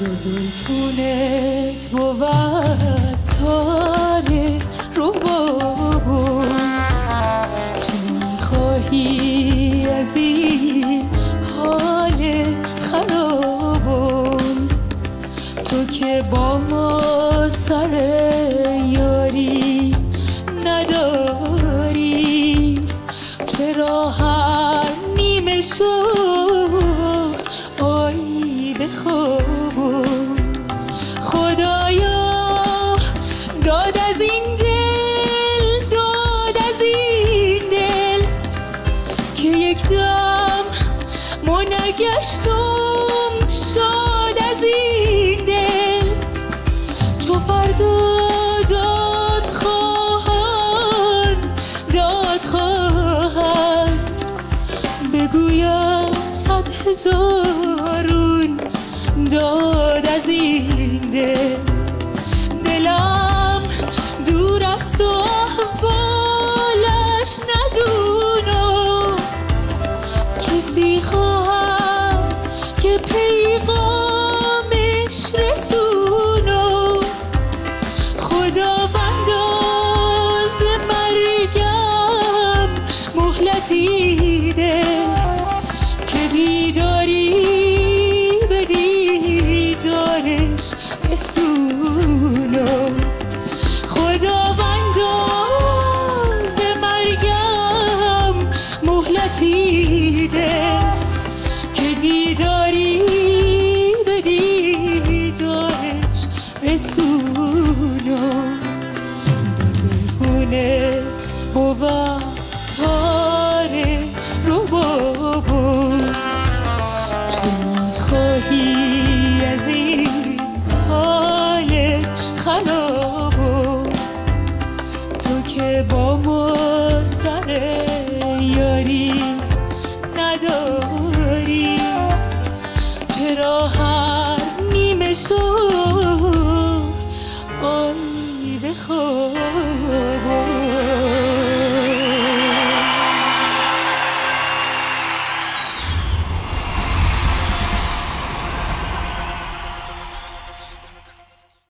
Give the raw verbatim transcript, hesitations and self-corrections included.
زلفونت بود تاره رو بابون چه میخواهی از این حال خرابون تو که با ما سر یاری نداری چرا هر نیمه شب آیی به خوابون خدایا داد از این دل داد از این دل که یک دم ما نگشتم شاد از این دل چو فردا داد خواهن داد خواهن بگویم صد هزارون داد از این دل دلم دور است و احوالش ندونم کسی خواهم که پیغامش رسونم خداوند از مرگم مهلتی ده که دیدار